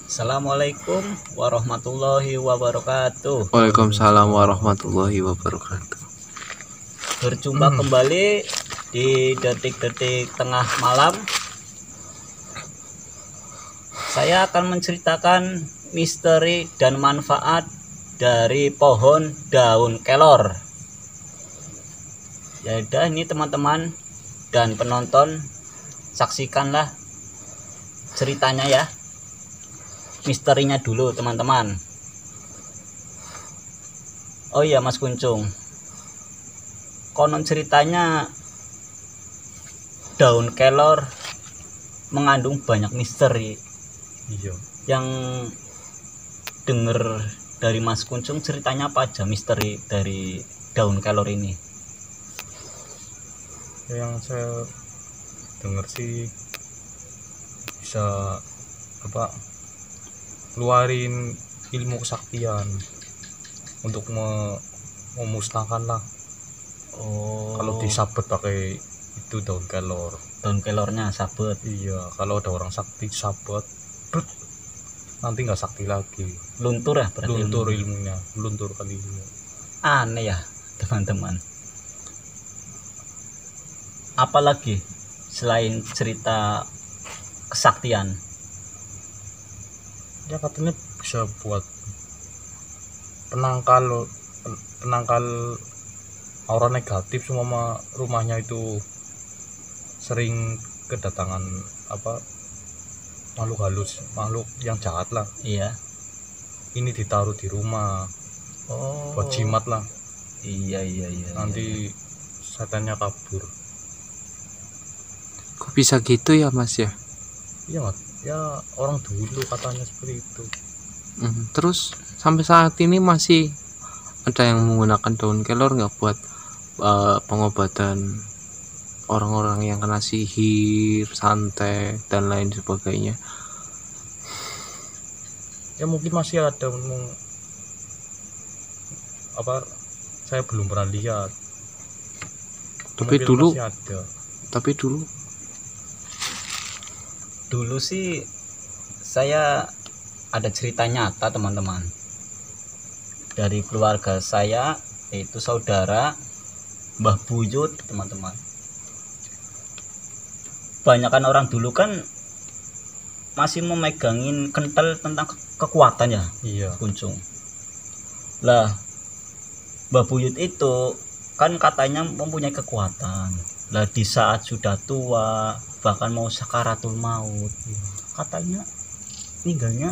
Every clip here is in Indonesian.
Assalamualaikum warahmatullahi wabarakatuh. Waalaikumsalam warahmatullahi wabarakatuh. Berjumpa kembali di detik-detik tengah malam. Saya akan menceritakan misteri dan manfaat dari pohon daun kelor. Ya udah, ini teman-teman dan penonton, saksikanlah ceritanya ya. Misterinya dulu teman-teman. Oh iya Mas Kuncung, konon ceritanya daun kelor mengandung banyak misteri. Iya. Yang denger dari Mas Kuncung, ceritanya apa aja misteri dari daun kelor ini? Yang saya dengar sih bisa keluarin ilmu kesaktian untuk memusnahkan lah. Kalau disabet pakai itu daun kelor. Daun kelornya sabet. Iya, kalau ada orang sakti sabet, nanti nggak sakti lagi. Luntur ya berarti. Luntur ilmunya, luntur kali ilmu. Aneh ya teman-teman. Apalagi selain cerita kesaktian? Ya katanya bisa buat penangkal aura negatif, semua rumahnya itu sering kedatangan makhluk halus, makhluk yang jahat lah. Iya. Ini ditaruh di rumah buat jimat lah. Iya. Nanti setannya kabur. Kok bisa gitu ya Mas ya? Iya Mat, ya orang dulu katanya seperti itu. Terus sampai saat ini masih ada yang menggunakan daun kelor nggak buat pengobatan orang-orang yang kena sihir, santet dan lain sebagainya? Ya mungkin masih ada, saya belum pernah lihat. Tapi Mungkin dulu masih ada. Dulu sih saya ada cerita nyata teman-teman dari keluarga saya, yaitu saudara Mbah Buyut teman-teman. Banyakan orang dulu kan masih memegangin kental tentang kekuatan ya. Iya. Kuncung lah, Mbah Buyut itu kan katanya mempunyai kekuatan. Lah di saat sudah tua, bahkan mau sakaratul maut, katanya meninggalnya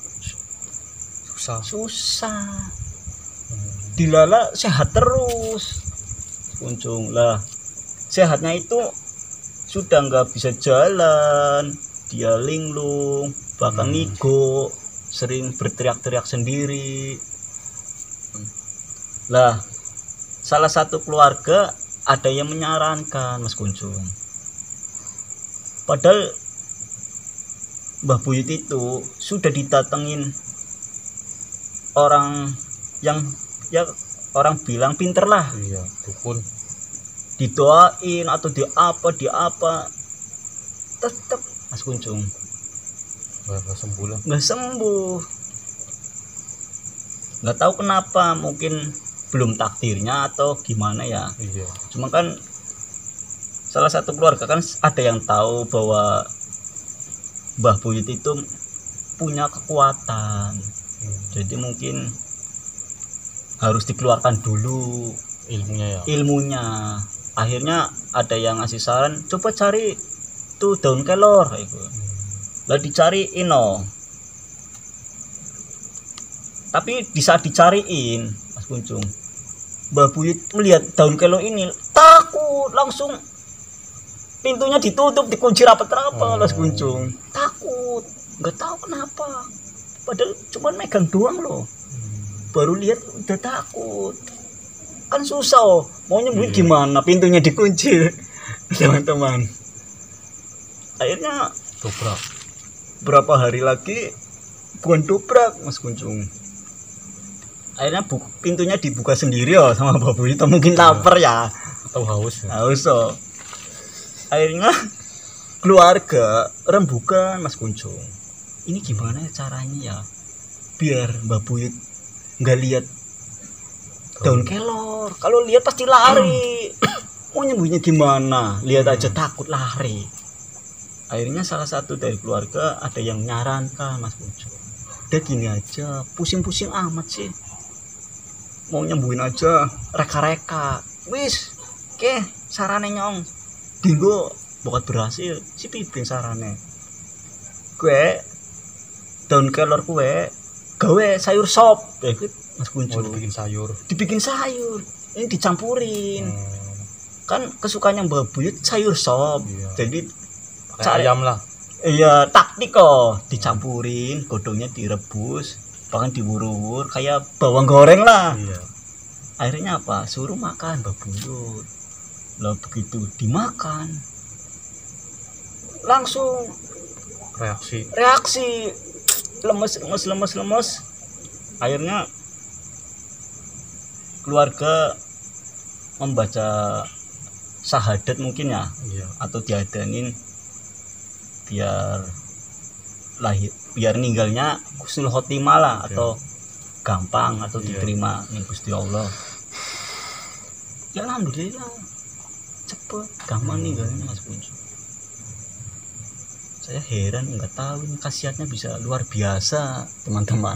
susah. Dilala sehat terus. Kuncung lah, sehatnya itu sudah nggak bisa jalan, dia linglung, bahkan ngigo, sering berteriak-teriak sendiri. Lah salah satu keluarga ada yang menyarankan Mas Kuncung, padahal Mbah Buyut itu sudah didatengin orang yang ya orang bilang pinter lah. Iya, dukun. Didoain atau di apa tetap Mas Kuncung Nggak sembuh lah. nggak sembuh. Nggak tahu kenapa, mungkin belum takdirnya atau gimana ya. Iya. Cuma kan salah satu keluarga kan ada yang tahu bahwa Mbah Buyut itu punya kekuatan. Jadi mungkin harus dikeluarkan dulu Ilmunya ya. ilmunya. Akhirnya ada yang ngasih saran, coba cari tuh daun kelor itu. Lah dicariin tapi di saat dicariin Mas Kuncung, Mbah Buyut melihat daun kelor ini takut, langsung pintunya ditutup, dikunci rapat-rapat. Mas Kuncung takut, nggak tahu kenapa, padahal cuma megang doang loh. Baru lihat udah takut, kan susah mau nyembuhin gimana, pintunya dikunci. Teman-teman, akhirnya Dobrak. berapa hari lagi, bukan dobrak Mas Kuncung, akhirnya pintunya dibuka sendiri ya sama Mbah Buyut. Mungkin lapar ya Atau haus ya. haus. Akhirnya keluarga rembukan Mas Kuncung, ini gimana ya caranya ya biar Mbak Buyut nggak lihat daun kelor. Kalau lihat pasti lari. Mau nyembunyinya gimana? Lihat aja takut lari. Akhirnya salah satu dari keluarga ada yang nyarankan, Mas Pujo, udah gini aja, pusing-pusing amat sih, mau nyembuhin aja reka-reka wis ke sarane nyong dinggo bukan berhasil si piping sarane kue daun kelor kue gawe sayur sop ya gitu Mas Kunco. Dibikin sayur ini dicampurin kan kesukaannya Mbak Buyut sayur sop jadi cari ayam lah. Iya, taktik kok dicampurin, godongnya direbus, bahkan diwur-wur kayak bawang goreng lah. Iya. Akhirnya apa? Suruh makan Mbak Buyut. Lah begitu dimakan langsung reaksi lemes. Akhirnya keluarga membaca syahadat mungkin ya. Iya. Atau diadanin biar ninggalnya husnul khotimah lah atau gampang atau diterima nih Gusti Allah. Ya alhamdulillah cepet gampang ninggalnya Mas Kunco. Saya heran nggak tahu ini khasiatnya bisa luar biasa teman-teman.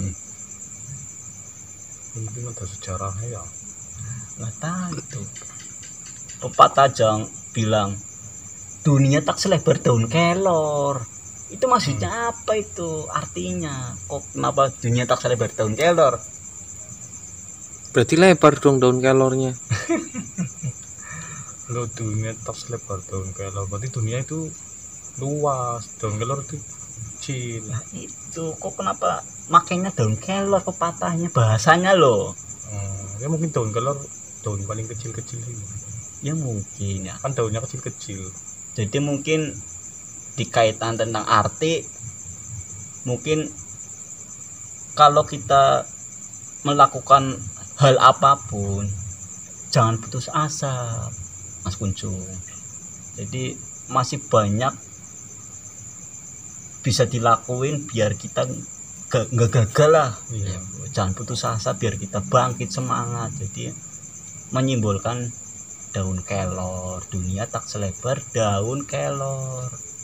Mungkin ada sejarahnya ya. Nggak tahu itu. Pepatah Jang bilang dunia tak selebar daun kelor. Itu maksudnya apa itu? Artinya kok kenapa dunia tak selebar daun kelor? Berarti lebar dong daun kelornya. Lo dunia tak selebar daun kelor. Berarti dunia itu luas, daun kelor itu kecil. Nah itu kok kenapa makanya daun kelor pepatahnya bahasanya loh. Ya mungkin daun kelor daun paling kecil-kecil sih. Ya mungkin ya. Kan daunnya kecil-kecil. Jadi mungkin dikaitan tentang arti, mungkin kalau kita melakukan hal apapun jangan putus asa Mas Kunco. Jadi masih banyak bisa dilakuin biar kita nggak gagal lah. Iya. Jangan putus asa biar kita bangkit semangat. Jadi menyimbolkan daun kelor, dunia tak selebar daun kelor.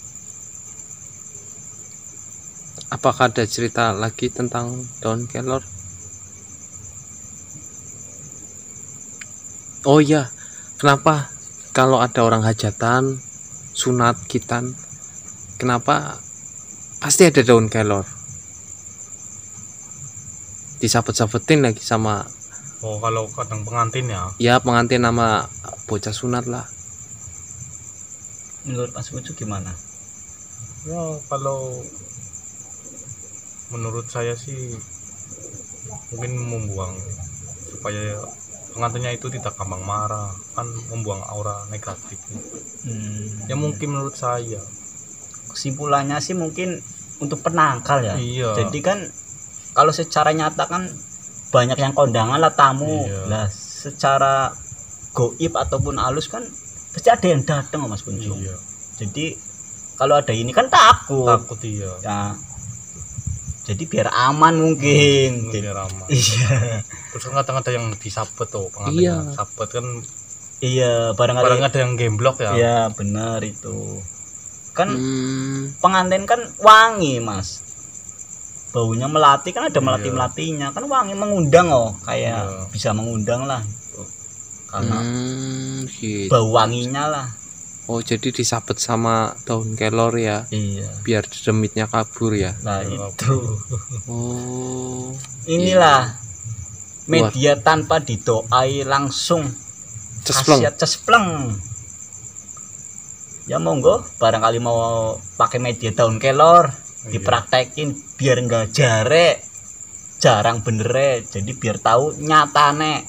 Apakah ada cerita lagi tentang daun kelor? Oh iya, kenapa kalau ada orang hajatan, sunat, khitan, kenapa pasti ada daun kelor? Disabet-sabetin lagi sama kalau kadang pengantin ya. Ya pengantin nama bocah sunat lah. Menurut Mas Kunco gimana? Ya kalau menurut saya sih mungkin membuang supaya pengantinnya itu tidak gampang marah, kan membuang aura negatif. Ya mungkin menurut saya. Kesimpulannya sih mungkin untuk penangkal ya. Iya. Jadi kan kalau secara nyata kan banyak yang kondangan lah tamu. Iya. Lah secara goib ataupun halus kan pasti ada yang datang Mas Kunco. Iya. Jadi kalau ada ini kan takut Iya. ya. Jadi biar aman mungkin. Biar aman. Iya. Terus kan kadang ada yang disabet tuh pengantinnya. Iya. Sabet kan Iya, barang ada yang gemblok ya. Iya, benar itu. Kan pengantin kan wangi, Mas. Baunya melati kan ada melati-melatinya. Kan wangi mengundang kayak bisa mengundang lah gitu. Karena gitu. bau wanginya lah. Oh, jadi disabet sama daun kelor ya. Iya. Biar demitnya kabur ya. Nah, itu. Oh. Inilah media tanpa didoai langsung khasiat cespleng. Ya monggo barangkali mau pakai media daun kelor dipraktekin biar enggak jarang bener jadi biar tahu nyatane.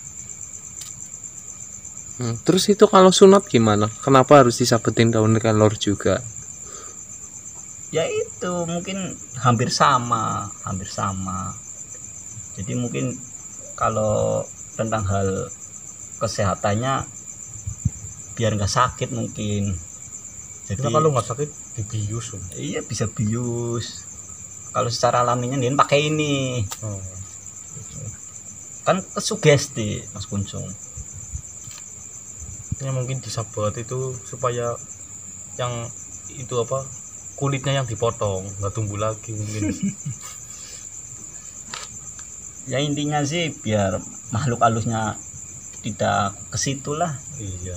Terus itu kalau sunat gimana? Kenapa harus disabetin daun kelor juga? Ya itu mungkin hampir sama. Jadi mungkin kalau tentang hal kesehatannya biar nggak sakit mungkin. Jadi kalau nggak sakit dibius. Iya bisa bius. kalau secara alaminya dia pakai ini. Kan kesugesti Mas Kuncung. Ya mungkin disabat itu supaya yang itu apa kulitnya yang dipotong nggak tumbuh lagi mungkin. Ya intinya sih biar makhluk halusnya tidak ke situ lah. Iya.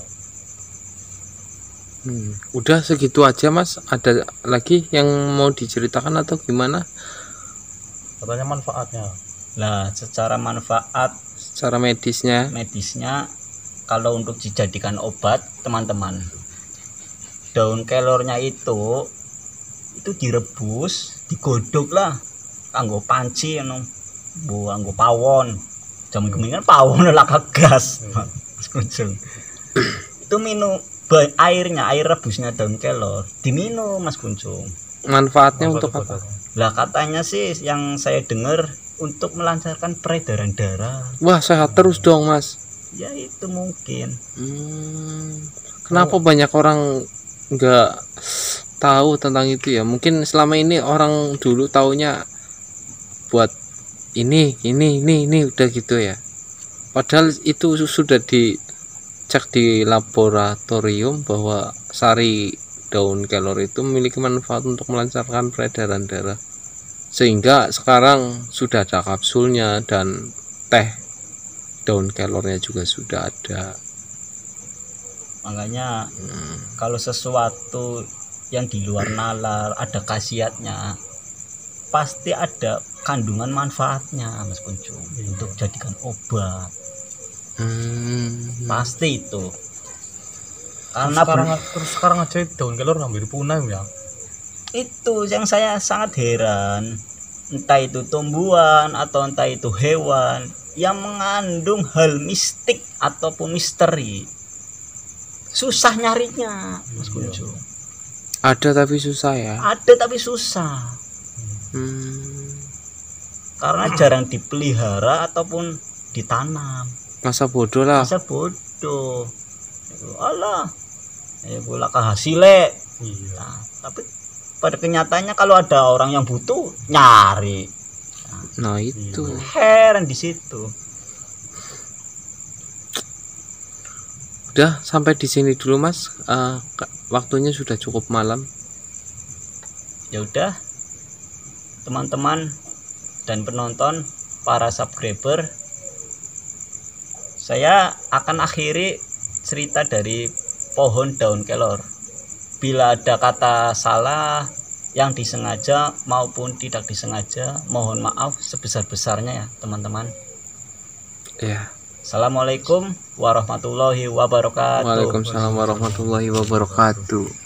Udah segitu aja Mas, ada lagi yang mau diceritakan atau gimana? Katanya manfaatnya. Lah secara manfaat, Secara medisnya kalau untuk dijadikan obat teman-teman, daun kelornya itu direbus, digodok lah kanggo panci nganggo pawon. Jaman kemingan pawon lah gas. Mas Kuncung. Itu minum air rebusnya daun kelor diminum Mas Kuncung. manfaatnya untuk apa? Lah katanya sih yang saya dengar untuk melancarkan peredaran darah. Wah, sehat terus dong Mas. Ya itu mungkin. Kenapa banyak orang nggak tahu tentang itu ya? Mungkin selama ini orang dulu taunya buat ini udah gitu ya. Padahal itu sudah dicek di laboratorium bahwa sari daun kelor itu memiliki manfaat untuk melancarkan peredaran darah. Sehingga sekarang sudah ada kapsulnya dan teh daun kelornya juga sudah ada. Makanya kalau sesuatu yang di luar nalar ada khasiatnya, pasti ada kandungan manfaatnya Mas Kuncung untuk jadikan obat. Pasti itu. Karena sekarang aja daun kelor hampir punah ya. Itu yang saya sangat heran, entah itu tumbuhan atau entah itu hewan yang mengandung hal mistik ataupun misteri, susah nyarinya Mas Kuncung. Ada tapi susah ya. Ada tapi susah. Karena jarang dipelihara ataupun ditanam. Masa bodoh lah. Masa bodoh. Alah, ya bola hasilnya. Iya. Nah, tapi pada kenyataannya kalau ada orang yang butuh nyari. Nah itu Heran di situ. udah sampai di sini dulu Mas. Waktunya sudah cukup malam. Ya udah, teman-teman dan penonton, para subscriber, saya akan akhiri cerita dari pohon daun kelor. Bila ada kata salah yang disengaja maupun tidak disengaja, mohon maaf sebesar-besarnya ya teman-teman. Ya. Assalamualaikum warahmatullahi wabarakatuh. Waalaikumsalam warahmatullahi wabarakatuh.